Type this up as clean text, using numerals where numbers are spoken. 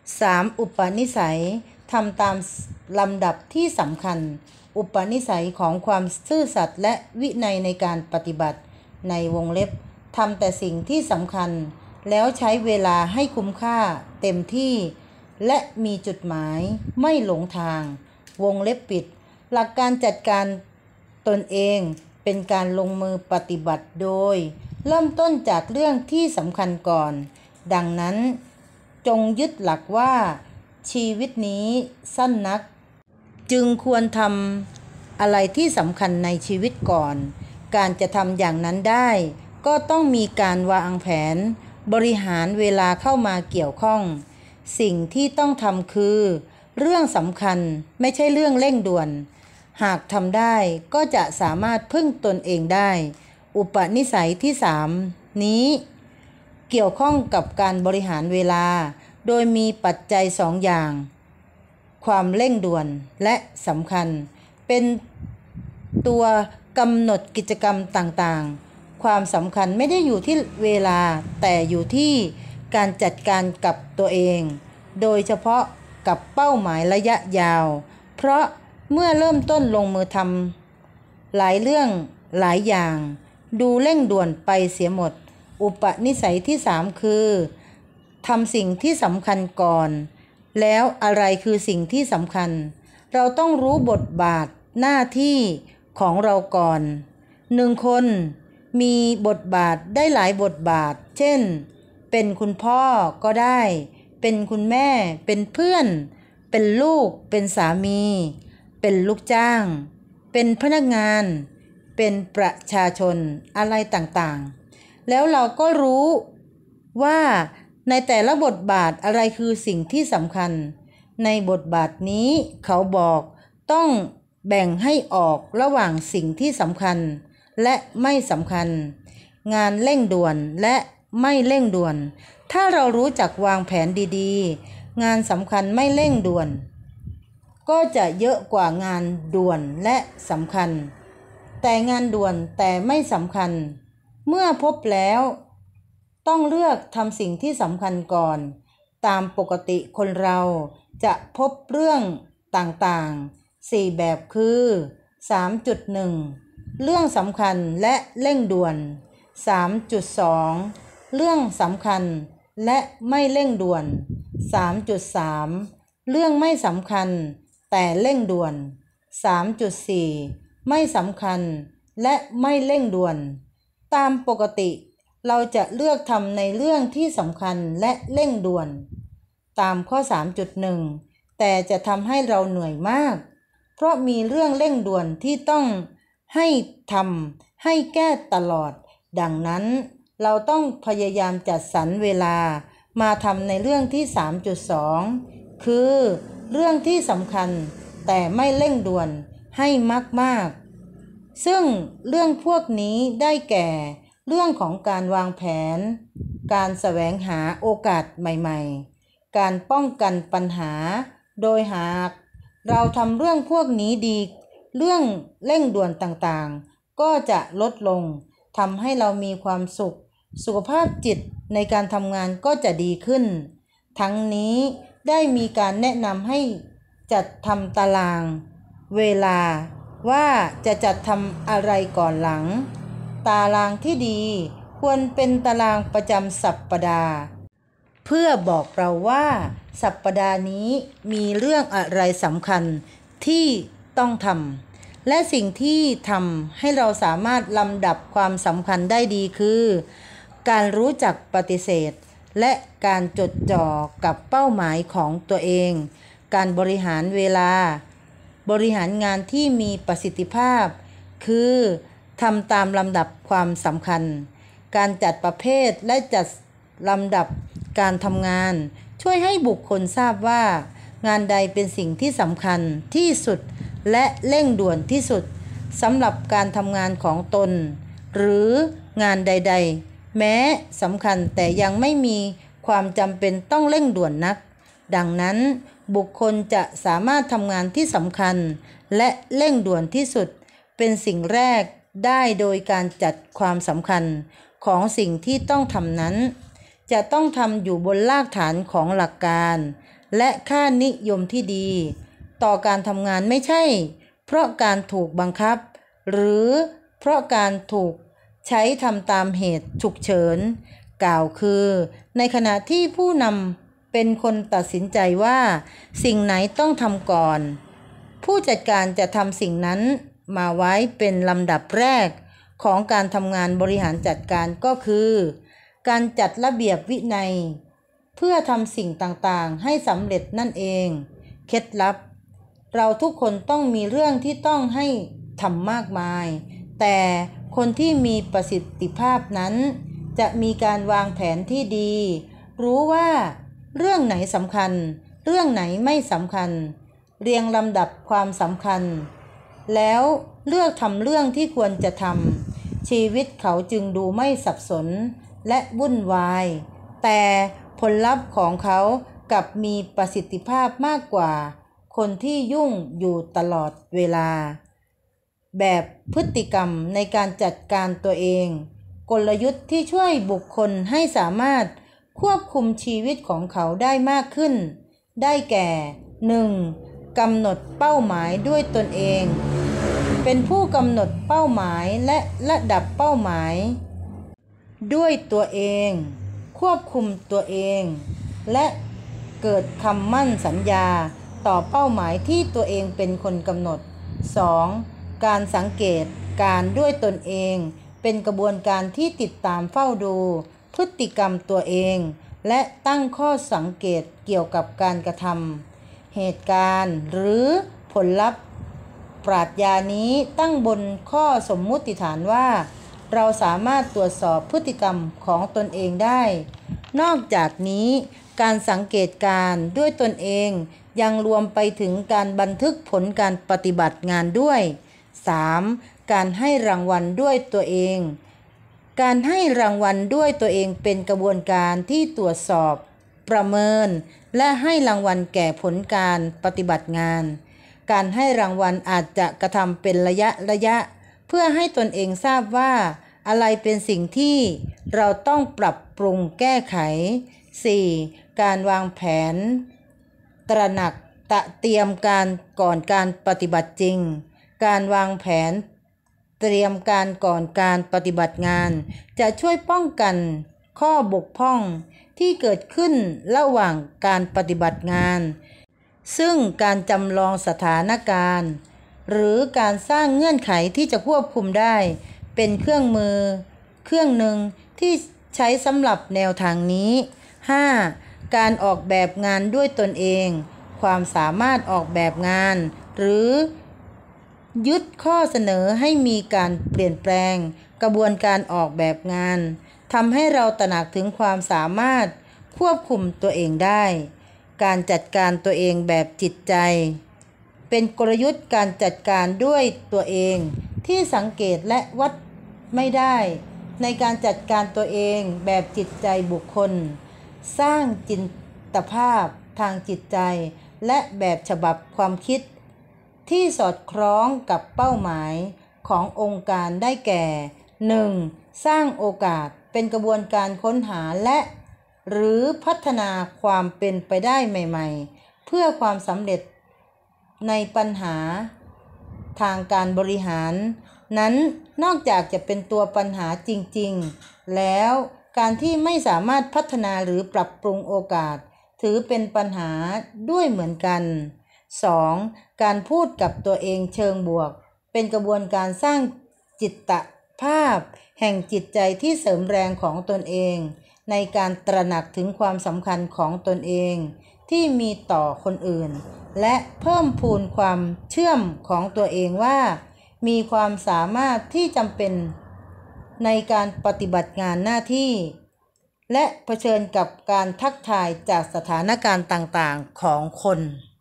3. อุปนิสัยทำตามลำดับที่สำคัญอุปนิสัยของความซื่อสัตย์และวินัยในการปฏิบัติในวงเล็บทำแต่สิ่งที่สำคัญแล้วใช้เวลาให้คุ้มค่าเต็มที่และมีจุดหมายไม่หลงทางวงเล็บปิดหลักการจัดการตนเองเป็นการลงมือปฏิบัติโดยเริ่มต้นจากเรื่องที่สำคัญก่อนดังนั้นจงยึดหลักว่าชีวิตนี้สั้นนักจึงควรทำอะไรที่สำคัญในชีวิตก่อนการจะทำอย่างนั้นได้ก็ต้องมีการวางแผนบริหารเวลาเข้ามาเกี่ยวข้องสิ่งที่ต้องทำคือเรื่องสำคัญไม่ใช่เรื่องเร่งด่วนหากทำได้ก็จะสามารถพึ่งตนเองได้อุปนิสัยที่3นี้เกี่ยวข้องกับการบริหารเวลาโดยมีปัจจัย2อย่างความเร่งด่วนและสำคัญเป็นตัวกำหนดกิจกรรมต่างๆความสำคัญไม่ได้อยู่ที่เวลาแต่อยู่ที่การจัดการกับตัวเองโดยเฉพาะกับเป้าหมายระยะยาวเพราะเมื่อเริ่มต้นลงมือทำหลายเรื่องหลายอย่างดูเร่งด่วนไปเสียหมดอุปนิสัยที่3คือทำสิ่งที่สำคัญก่อนแล้วอะไรคือสิ่งที่สำคัญเราต้องรู้บทบาทหน้าที่ของเราก่อน1คนมีบทบาทได้หลายบทบาทเช่นเป็นคุณพ่อก็ได้เป็นคุณแม่เป็นเพื่อนเป็นลูกเป็นสามีเป็นลูกจ้างเป็นพนักงานเป็นประชาชนอะไรต่างๆแล้วเราก็รู้ว่าในแต่ละบทบาทอะไรคือสิ่งที่สำคัญในบทบาทนี้เขาบอกต้องแบ่งให้ออกระหว่างสิ่งที่สำคัญและไม่สำคัญงานเร่งด่วนและไม่เร่งด่วนถ้าเรารู้จักวางแผนดีๆงานสำคัญไม่เร่งด่วนก็จะเยอะกว่างานด่วนและสำคัญแต่งานด่วนแต่ไม่สำคัญเมื่อพบแล้วต้องเลือกทำสิ่งที่สำคัญก่อนตามปกติคนเราจะพบเรื่องต่างๆ4แบบคือ 3.1 เรื่องสำคัญและเร่งด่วน 3.2 เรื่องสำคัญและไม่เร่งด่วน 3.3 เรื่องไม่สำคัญแต่เร่งด่วน 3.4 ไม่สำคัญและไม่เร่งด่วนตามปกติเราจะเลือกทำในเรื่องที่สำคัญและเร่งด่วนตามข้อ 3.1 แต่จะทำให้เราเหนื่อยมากเพราะมีเรื่องเร่งด่วนที่ต้องให้ทำให้แก้ตลอดดังนั้นเราต้องพยายามจัดสรรเวลามาทำในเรื่องที่ 3.2 คือเรื่องที่สำคัญแต่ไม่เร่งด่วนให้มากๆซึ่งเรื่องพวกนี้ได้แก่เรื่องของการวางแผนการแสวงหาโอกาสใหม่ๆการป้องกันปัญหาโดยหากเราทำเรื่องพวกนี้ดีเรื่องเร่งด่วนต่างๆก็จะลดลงทำให้เรามีความสุขภาพจิตในการทำงานก็จะดีขึ้นทั้งนี้ได้มีการแนะนำให้จัดทำตารางเวลาว่าจะจัดทำอะไรก่อนหลังตารางที่ดีควรเป็นตารางประจำสัปดาห์เพื่อบอกเราว่าสัปดาห์นี้มีเรื่องอะไรสำคัญที่ต้องทำและสิ่งที่ทำให้เราสามารถลำดับความสำคัญได้ดีคือการรู้จักปฏิเสธและการจดจ่อกับเป้าหมายของตัวเองการบริหารเวลาบริหารงานที่มีประสิทธิภาพคือทำตามลำดับความสำคัญการจัดประเภทและจัดลำดับการทำงานช่วยให้บุคคลทราบว่างานใดเป็นสิ่งที่สำคัญที่สุดและเร่งด่วนที่สุดสำหรับการทำงานของตนหรืองานใดๆแม้สำคัญแต่ยังไม่มีความจำเป็นต้องเร่งด่วนนักดังนั้นบุคคลจะสามารถทำงานที่สำคัญและเร่งด่วนที่สุดเป็นสิ่งแรกได้โดยการจัดความสำคัญของสิ่งที่ต้องทำนั้นจะต้องทำอยู่บนรากฐานของหลักการและค่านิยมที่ดีต่อการทำงานไม่ใช่เพราะการถูกบังคับหรือเพราะการถูกใช้ทำตามเหตุฉุกเฉินกล่าวคือในขณะที่ผู้นำเป็นคนตัดสินใจว่าสิ่งไหนต้องทำก่อนผู้จัดการจะทำสิ่งนั้นมาไว้เป็นลำดับแรกของการทำงานบริหารจัดการก็คือการจัดระเบียบวินัยเพื่อทำสิ่งต่างๆให้สำเร็จนั่นเองเคล็ดลับเราทุกคนต้องมีเรื่องที่ต้องให้ทำมากมายแต่คนที่มีประสิทธิภาพนั้นจะมีการวางแผนที่ดีรู้ว่าเรื่องไหนสำคัญเรื่องไหนไม่สำคัญเรียงลำดับความสำคัญแล้วเลือกทำเรื่องที่ควรจะทำชีวิตเขาจึงดูไม่สับสนและวุ่นวายแต่ผลลัพธ์ของเขากลับมีประสิทธิภาพมากกว่าคนที่ยุ่งอยู่ตลอดเวลาแบบพฤติกรรมในการจัดการตัวเองกลยุทธ์ที่ช่วยบุคคลให้สามารถควบคุมชีวิตของเขาได้มากขึ้นได้แก่ 1. กำหนดเป้าหมายด้วยตนเองเป็นผู้กำหนดเป้าหมายและระดับเป้าหมายด้วยตัวเองควบคุมตัวเองและเกิดคำมั่นสัญญาต่อเป้าหมายที่ตัวเองเป็นคนกำหนด 2. การสังเกตการด้วยตนเองเป็นกระบวนการที่ติดตามเฝ้าดูพฤติกรรมตัวเองและตั้งข้อสังเกตเกี่ยวกับการกระทำเหตุการณ์หรือผลลัพธ์ปรัชญานี้ตั้งบนข้อสมมุติฐานว่าเราสามารถตรวจสอบพฤติกรรมของตนเองได้นอกจากนี้การสังเกตการด้วยตนเองยังรวมไปถึงการบันทึกผลการปฏิบัติงานด้วย 3. การให้รางวัลด้วยตัวเองการให้รางวัลด้วยตัวเองเป็นกระบวนการที่ตรวจสอบประเมินและให้รางวัลแก่ผลการปฏิบัติงานการให้รางวัลอาจจะกระทำเป็นระยะเพื่อให้ตนเองทราบว่าอะไรเป็นสิ่งที่เราต้องปรับปรุงแก้ไข 4. การวางแผนตระหนักเตรียมการก่อนการปฏิบัติจริงการวางแผนเตรียมการก่อนการปฏิบัติงานจะช่วยป้องกันข้อบกพร่องที่เกิดขึ้นระหว่างการปฏิบัติงานซึ่งการจำลองสถานการณ์หรือการสร้างเงื่อนไขที่จะควบคุมได้เป็นเครื่องมือเครื่องหนึ่งที่ใช้สำหรับแนวทางนี้ 5. การออกแบบงานด้วยตนเองความสามารถออกแบบงานหรือยึดข้อเสนอให้มีการเปลี่ยนแปลงกระบวนการออกแบบงานทำให้เราตระหนักถึงความสามารถควบคุมตัวเองได้การจัดการตัวเองแบบจิตใจเป็นกลยุทธ์การจัดการด้วยตัวเองที่สังเกตและวัดไม่ได้ในการจัดการตัวเองแบบจิตใจบุคคลสร้างจินตภาพทางจิตใจและแบบฉบับความคิดที่สอดคล้องกับเป้าหมายขององค์การได้แก่ 1. สร้างโอกาสเป็นกระบวนการค้นหาและหรือพัฒนาความเป็นไปได้ใหม่ๆเพื่อความสำเร็จในปัญหาทางการบริหารนั้นนอกจากจะเป็นตัวปัญหาจริงๆแล้วการที่ไม่สามารถพัฒนาหรือปรับปรุงโอกาสถือเป็นปัญหาด้วยเหมือนกัน 2. การพูดกับตัวเองเชิงบวกเป็นกระบวนการสร้างจิตภาพแห่งจิตใจที่เสริมแรงของตนเองในการตระหนักถึงความสำคัญของตนเองที่มีต่อคนอื่นและเพิ่มพูนความเชื่อมของตัวเองว่ามีความสามารถที่จำเป็นในการปฏิบัติงานหน้าที่และเผชิญกับการทักทายจากสถานการณ์ต่างๆของคน